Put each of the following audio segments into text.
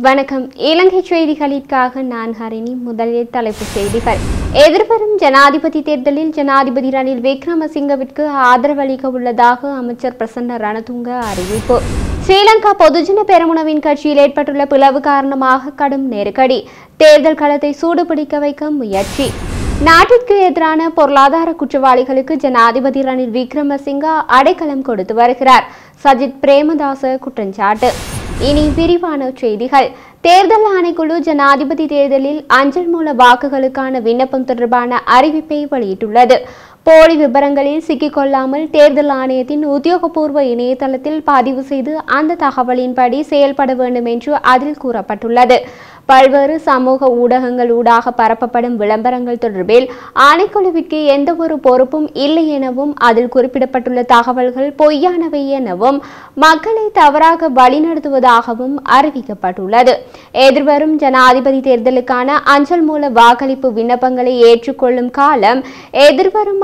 வணக்கம். இலங்கை செய்திகளுக்காக நான் ஹரிணி. முதலில் தலைப்புச் செய்திகள். எதிர்வரும் ஜனாதிபதி தேர்தலில் ஜனாதிபதி ரணில் விக்ரமசிங்கவிற்கு ஆதரவளிக்க உள்ளதாக அமைச்சர் பிரசன்ன ரணதுங்க அறிவிப்பு. ஸ்ரீலங்கா பொதுஜன பெரமுனவின் கட்சியில் ஏற்பட்டுள்ள பிளவு காரணமாக கடும் நெருக்கடி. தேர்தல் களத்தை சூடுபிடிக்க வைக்க முயற்சி. நாட்டிற்கு எதிரான பொருளாதார குற்றவாளிகளுக்கு ஜனாதிபதி ரணில் விக்ரமசிங்க அடைக்கலம் கொடுத்து வருகிறார். சஜித் பிரேமதாச குற்றச்சாட்டு. இனி விரிவான செய்திகள். தேர்தல் ஆணைக்குழு ஜனாதிபதி தேர்தலில் அஞ்சல் மூல வாக்குகளுக்கான விண்ணப்பம் தொடர்பான அறிவிப்பை வெளியிட்டுள்ளது. போலி விபரங்களில் சிக்கிக்கொள்ளாமல் தேர்தல் ஆணையத்தின் உத்தியோகபூர்வ இணையதளத்தில் பதிவு செய்து அந்த தகவலின்படி செயல்பட வேண்டும் என்று அதில் கூறப்பட்டுள்ளது. பல்வேறு சமூக ஊடகங்கள் ஊடாக பரப்பப்படும் விளம்பரங்கள் தொடர்பில் ஆணைக்குழுவிற்கு எந்த ஒரு பொறுப்பும் இல்லை எனவும் அதில் குறிப்பிடப்பட்டுள்ள தகவல்கள் பொய்யானவை எனவும் மக்களை தவறாக வழிநடத்துவதாகவும் அறிவிக்கப்பட்டுள்ளது. எதிர்வரும் ஜனாதிபதி தேர்தலுக்கான அஞ்சல் மூல வாக்களிப்பு விண்ணப்பங்களை ஏற்றுக்கொள்ளும் காலம் எதிர்வரும்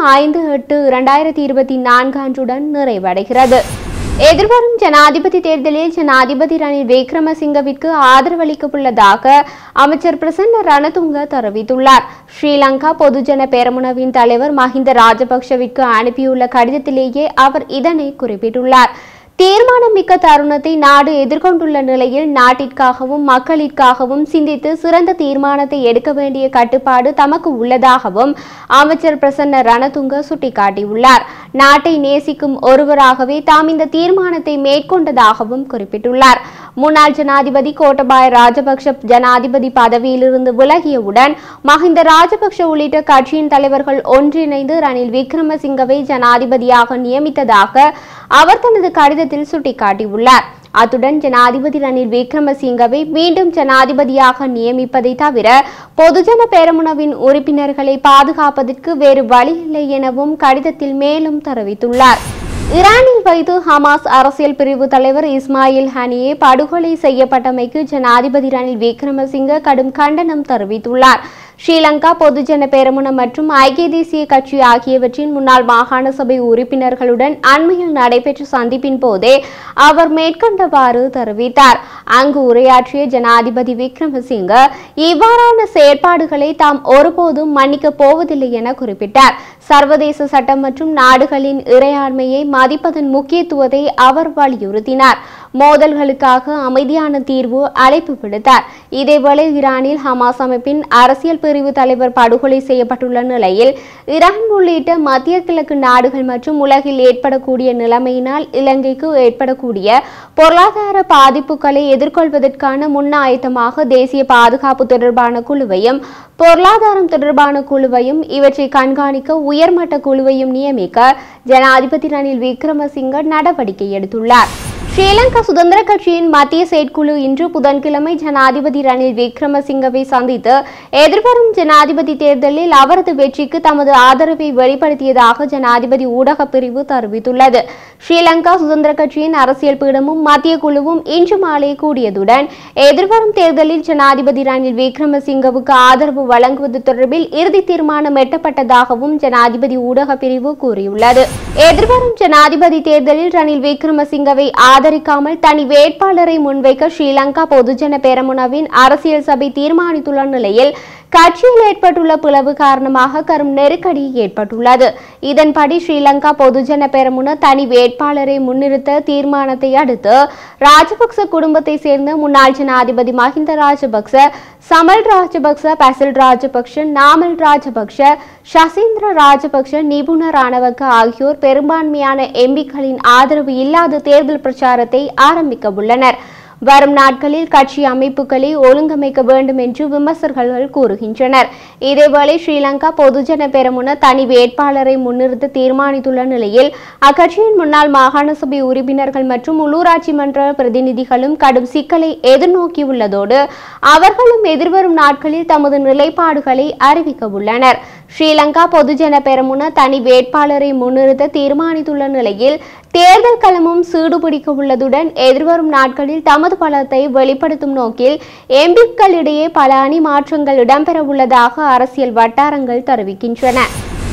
5/8/2024 அன்றுடன் நிறைவடைகிறது. எதிர்வரும் ஜனாதிபதி தேர்தலில் ஜனாதிபதி ரணில் விக்ரமசிங்கவிற்கு ஆதரவளிக்க உள்ளதாக அமைச்சர் பிரசன்ன ரணதுங்க தெரிவித்துள்ளார். ஸ்ரீலங்கா பொதுஜன பெரமுனவின் தலைவர் மஹிந்த ராஜபக்ஷவிற்கு அனுப்பியுள்ள கடிதத்திலேயே அவர் இதனை குறிப்பிட்டுள்ளார். தீர்மானம் மிக்க தருணத்தை நாடு எதிர்கொண்டுள்ள நிலையில் நாட்டிற்காகவும் மக்களிற்காகவும் சிந்தித்து சிறந்த தீர்மானத்தை எடுக்க வேண்டிய கட்டுப்பாடு தமக்கு உள்ளதாகவும் அமைச்சர் பிரசன்ன ரணதுங்க சுட்டிக்காட்டியுள்ளார். நாட்டை நேசிக்கும் ஒருவராகவே தாம் இந்த தீர்மானத்தை மேற்கொண்டதாகவும் குறிப்பிட்டுள்ளார். முன்னாள் ஜனாதிபதி கோட்டபாய ராஜபக்ஷ ஜனாதிபதி பதவியிலிருந்து விலகியவுடன் மஹிந்த ராஜபக்ஷ உள்ளிட்ட கட்சியின் தலைவர்கள் ஒன்றிணைந்து ரணில் விக்ரமசிங்கவை ஜனாதிபதியாக நியமித்ததாக அவர் தனது கடிதத்தில் சுட்டிக்காட்டியுள்ளார். அத்துடன் ஜனாதிபதி ரணில் விக்ரமசிங்கவை மீண்டும் ஜனாதிபதியாக நியமிப்பதை தவிர பொதுஜன பெரமுனவின் உறுப்பினர்களை பாதுகாப்பதற்கு வேறு வழியில்லை எனவும் கடிதத்தில் மேலும் தெரிவித்துள்ளார். ஈரானில் வைத்து ஹமாஸ் அரசியல் பிரிவு தலைவர் இஸ்மாயில் ஹனியே படுகொலை செய்யப்பட்டமைக்கு ஜனாதிபதி ரணில் விக்ரமசிங்க கடும் கண்டனம் தெரிவித்துள்ளார். ஸ்ரீலங்கா பொதுஜன பெரமுன மற்றும் ஐக்கிய தேசிய கட்சி ஆகியவற்றின் முன்னாள் மாகாண சபை உறுப்பினர்களுடன் அண்மையில் நடைபெற்ற சந்திப்பின் போதே அவர் மேற்கொண்டவாறு தெரிவித்தார். அங்கு உரையாற்றிய ஜனாதிபதி விக்ரமசிங்க இவ்வாறான செயற்பாடுகளை தாம் ஒருபோதும் மன்னிக்கப் போவதில்லை என குறிப்பிட்டார். சர்வதேச சட்டம் மற்றும் நாடுகளின் இறையாண்மையை மதிப்பதன் முக்கியத்துவத்தை அவர் வலியுறுத்தினார். மோதல்களுக்காக அமைதியான தீர்வு அழைப்பு விடுத்தார். இதேவேளை ஈரானில் ஹமாஸ் அமைப்பின் அரசியல் பிரிவு தலைவர் படுகொலை செய்யப்பட்டுள்ள நிலையில் ஈரான் உள்ளிட்ட மத்திய கிழக்கு நாடுகள் மற்றும் உலகில் ஏற்படக்கூடிய நிலைமையினால் இலங்கைக்கு ஏற்படக்கூடிய பொருளாதார பாதிப்புகளை எதிர்கொள்வதற்கான முன்னாயத்தமாக தேசிய பாதுகாப்பு தொடர்பான குழுவையும் பொருளாதாரம் தொடர்பான குழுவையும் இவற்றை கண்காணிக்க உயர்மட்ட குழுவையும் நியமிக்க ஜனாதிபதி ரணில் விக்ரமசிங்க நடவடிக்கை எடுத்துள்ளார். ஸ்ரீலங்கா சுதந்திர கட்சியின் மத்திய செயற்குழு இன்று புதன்கிழமை ஜனாதிபதி ரணில் விக்ரமசிங்கவை சந்தித்து எதிர்வரும் ஜனாதிபதி தேர்தலில் அவரது வெற்றிக்கு தமது ஆதரவை வெளிப்படுத்தியதாக ஜனாதிபதி ஊடக பிரிவு தெரிவித்துள்ளது. ஸ்ரீலங்கா சுதந்திர கட்சியின் அரசியல் பீடமும் மத்திய குழுவும் இன்று மாலை கூடியதுடன் எதிர்வரும் தேர்தலில் ஜனாதிபதி ரணில் விக்ரமசிங்கவுக்கு ஆதரவு வழங்குவது தொடர்பில் இறுதி தீர்மானம் எட்டப்பட்டதாகவும் ஜனாதிபதி ஊடக பிரிவு கூறியுள்ளது. எதிர்வரும் ஜனாதிபதி தேர்தலில் ரணில் விக்ரமசிங்கவை ஆதரிக்காமல் தனி வேட்பாளரை முன்வைக்க ஸ்ரீலங்கா பொதுஜன பெரமுனவின் அரசியல் சபை தீர்மானித்துள்ள நிலையில் கட்சியில் ஏற்பட்டுள்ள பிளவு காரணமாக கடும் நெருக்கடி ஏற்பட்டுள்ளது. இதன்படி ஸ்ரீலங்கா பொதுஜன பெரமுன தனி வேட்பாளரை முன்னிறுத்த தீர்மானத்தை அடுத்து ராஜபக்ச குடும்பத்தை சேர்ந்த முன்னாள் ஜனாதிபதி மஹிந்த ராஜபக்ச, சமல் ராஜபக்ச, பசில் ராஜபக்ஷ, நாமல் ராஜபக்ஷ, ஷசீந்திர ராஜபக்ஷ, நிபுண ராணவக்க ஆகியோர் பெரும்பான்மையான எம்பிக்களின் ஆதரவு இல்லாத தேர்தல் பிரச்சாரத்தை ஆரம்பிக்க உள்ளனர். வரும் நாட்களில் கட்சி அமைப்புகளை ஒழுங்கமைக்க வேண்டும் என்று விமர்சகர்கள் கூறுகின்றனர். இதேவேளை ஸ்ரீலங்கா பொதுஜன பெரமுன தனி வேட்பாளரை முன்னிறுத்த தீர்மானித்துள்ள நிலையில் அக்கட்சியின் முன்னாள் மாகாண சபை உறுப்பினர்கள் மற்றும் உள்ளூராட்சி மன்ற பிரதிநிதிகளும் கடும் சிக்கலை எதிர்நோக்கியுள்ளதோடு அவர்களும் எதிர்வரும் நாட்களில் தமது நிலைப்பாடுகளை அறிவிக்க உள்ளனர். ஸ்ரீலங்கா பொதுஜன பெரமுன தனி வேட்பாளரை முன்னிறுத்த தீர்மானித்துள்ள நிலையில் தேர்தல் களமும் சூடுபிடிக்க உள்ளதுடன் எதிர்வரும் நாட்களில் தமது பலத்தை வெளிப்படுத்தும் நோக்கில் எம்பிக்களிடையே பல அணி மாற்றங்கள் இடம்பெற உள்ளதாக அரசியல் வட்டாரங்கள் தெரிவிக்கின்றன.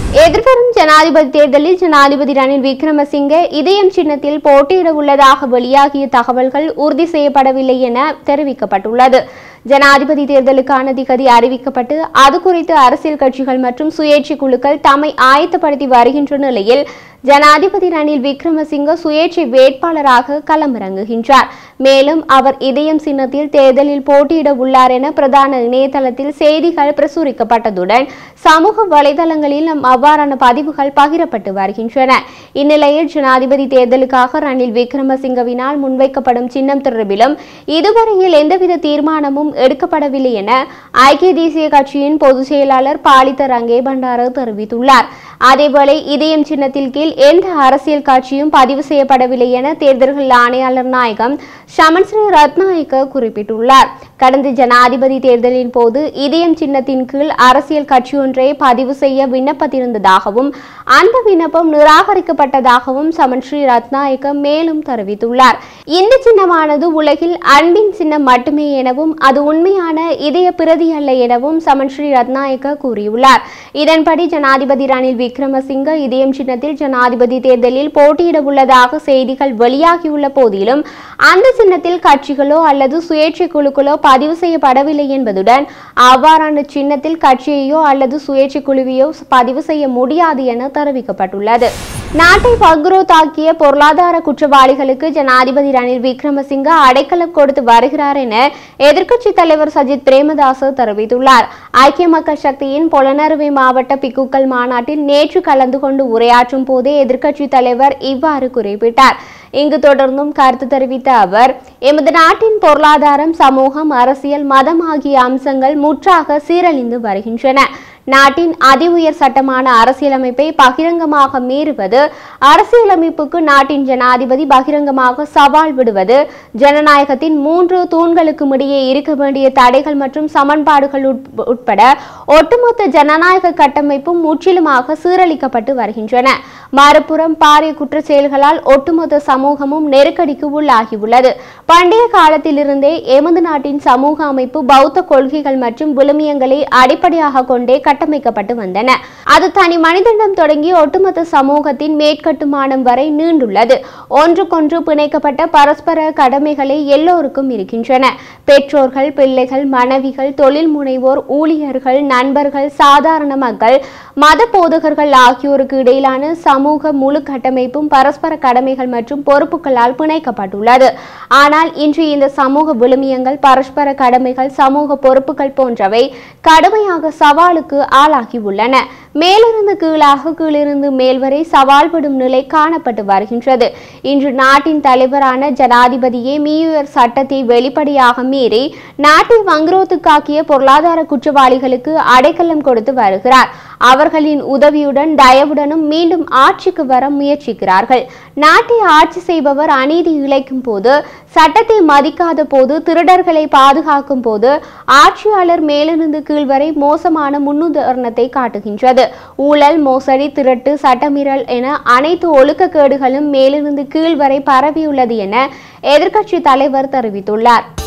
எதிர்வரும் ஜனாதிபதி தேர்தலில் ஜனாதிபதி ரணில் விக்ரமசிங்கே இதயம் சின்னத்தில் போட்டியிட உள்ளதாக வெளியாகிய தகவல்கள் உறுதி செய்யப்படவில்லை என தெரிவிக்கப்பட்டுள்ளது. ஜனாதிபதி தேர்தலுக்கான திகதி அறிவிக்கப்பட்டு அது குறித்து அரசியல் கட்சிகள் மற்றும் சுயேட்சை குழுக்கள் தம்மை ஆயத்தப்படுத்தி வருகின்ற நிலையில் ஜனாதிபதி ரணில் விக்ரமசிங்கே சுயேட்சை வேட்பாளராக களமிறங்குகின்றார். மேலும் அவர் இதயம் சின்னத்தில் தேர்தலில் போட்டியிட உள்ளார் என பிரதான இணையதளத்தில் செய்திகள் பிரசுரிக்கப்பட்டதுடன் சமூக வலைதளங்களில் அவ்வாறான பதிவுகள் பகிரப்பட்டு வருகின்றன. இந்நிலையில் ஜனாதிபதி தேர்தலுக்காக ரணில் விக்ரமசிங்கவினால் முன்வைக்கப்படும் சின்னம் தொடர்பிலும் இதுவரையில் எந்தவித தீர்மானமும் எடுக்கப்படவில்லை என ஐக்கிய தேசிய கட்சியின் பொதுச் செயலாளர் பாலித ரங்கே பண்டார தெரிவித்துள்ளார். அதேவேளை இதயம் சின்னத்தில் கீழ் எந்த அரசியல் கட்சியும் பதிவு செய்யப்படவில்லை என தேர்தல்கள் ஆணையாளர் நாயகம் சமன்ஸ்ரீ ரத்நாயக்க குறிப்பிட்டுள்ளார். கடந்த ஜனாதிபதி தேர்தலின் போது இதயம் சின்னத்தின் கீழ் அரசியல் கட்சி ஒன்றை பதிவு செய்ய விண்ணப்பத்திருந்ததாகவும் அந்த விண்ணப்பம் நிராகரிக்கப்பட்டதாகவும் சமன்ஸ்ரீ ரத்நாயக்க மேலும் தெரிவித்துள்ளார். இந்த சின்னமானது உலகில் அன்பின் சின்னம் மட்டுமே எனவும் அது உண்மையான இதய பிரதி அல்ல எனவும் சமன்ஸ்ரீ ரத்நாயக்க கூறியுள்ளார். இதன்படி ஜனாதிபதி ரணில் விக்ரமசிங்கே இதயம் சின்னத்தில் ஜனாதிபதி தேர்தலில் போட்டியிட உள்ளதாக செய்திகள் வெளியாகியுள்ள போதிலும் அந்த சின்னத்தில் கட்சிகளோ அல்லது சுயேட்சை குழுக்களோ பதிவு செய்யப்படவில்லை என்பதுடன் அவ்வாறான சின்னத்தில் கட்சியையோ அல்லது சுயேட்சை குழுவையோ பதிவு செய்ய முடியாது என தெரிவிக்கப்பட்டுள்ளது. நாட்டை வங்குரோத்தாக்கிய பொருளாதார குற்றவாளிகளுக்கு ஜனாதிபதி ரணில் விக்ரமசிங்கே அடைக்கலம் கொடுத்து வருகிறார் என எதிர்க்கட்சித் தலைவர் சஜித் பிரேமதாச தெரிவித்துள்ளார். ஐக்கிய மக்கள் சக்தியின் பொலனறுவை மாவட்ட பிக்குக்கள் மாநாட்டில் நேற்று கலந்து கொண்டு உரையாற்றும் போதே எதிர்க்கட்சித் தலைவர் இவ்வாறு குறிப்பிட்டார். இங்கு தொடர்ந்தும் கருத்து தெரிவித்த அவர், எமது நாட்டின் பொருளாதாரம், சமூகம், அரசியல், மதம் ஆகிய அம்சங்கள் முற்றாக சீரழிந்து வருகின்றன. நாட்டின் அதி உயர் சட்டமான அரசியலமைப்பை பகிரங்கமாக மீறுவது, அரசியலமைப்புக்கு நாட்டின் ஜனாதிபதி பகிரங்கமாக சவால் விடுவது, ஜனநாயகத்தின் 3 தூண்களுக்கும் இடையே இருக்க வேண்டிய தடைகள் மற்றும் சமன்பாடுகள் உட்பட ஒட்டுமொத்த ஜனநாயக கட்டமைப்பும் முற்றிலுமாக சீரழிக்கப்பட்டு வருகின்றன. மறுபுறம் பாரிய குற்றச் செயல்களால் ஒட்டுமொத்த சமூகமும் நெருக்கடிக்கு உள்ளாகியுள்ளது. பண்டைய காலத்திலிருந்தே எமது நாட்டின் சமூக அமைப்பு பௌத்த கொள்கைகள் மற்றும் விழுமியங்களை அடிப்படையாக கொண்டே கட்டமைக்கப்பட்டு வந்தன. அது தனி மனிதனிடம் தொடங்கி ஒட்டுமொத்த சமூகத்தின் மேற்கட்டுமானம் வரை நீண்டுள்ளது. ஒன்றுக்கொன்று பிணைக்கப்பட்ட பரஸ்பர கடமைகளை எல்லோருக்கும் இருக்கின்றன. பெற்றோர்கள், பிள்ளைகள், மனைவிகள், தொழில் முனைவோர், ஊழியர்கள், நண்பர்கள், சாதாரண மக்கள், மத போதகர்கள் ஆகியோருக்கு இடையிலான சமூக முழு கட்டமைப்பும் பரஸ்பர கடமைகள் மற்றும் பொறுப்புகளால் பிணைக்கப்பட்டுள்ளது. ஆனால் இன்று இந்த சமூக விழுமியங்கள், பரஸ்பர கடமைகள், சமூக பொறுப்புகள் போன்றவை கடுமையாக சவாலுக்கு ஆளாகி உள்ளன. மேலிருந்து கீழாக, கீழிருந்து மேல் வரை சவால் விடும் நிலை காணப்பட்டு வருகின்றது. இன்று நாட்டின் தலைவரான ஜனாதிபதியே மீயுயர் சட்டத்தை வெளிப்படையாக மீறி நாட்டை வங்குரோத்துக்காக்கிய பொருளாதார குற்றவாளிகளுக்கு அடைக்கலம் கொடுத்து வருகிறார். அவர்களின் உதவியுடன் தயவுடனும் மீண்டும் ஆட்சிக்கு வர முயற்சிக்கிறார்கள். நாட்டை ஆட்சி செய்பவர் அநீதி இழைக்கும் போது, சட்டத்தை மதிக்காத போது, திருடர்களை பாதுகாக்கும் போது ஆட்சியாளர் மேலிருந்து கீழ் வரை மோசமான முன்னுதாரணத்தை காட்டுகின்றது. ஊழல், மோசடி, திருட்டு, சட்டமீறல் என அனைத்து ஒழுக்கக்கேடுகளும் மேலிருந்து கீழ் வரை பரவியுள்ளது என எதிர்க்கட்சி தலைவர் தெரிவித்துள்ளார்.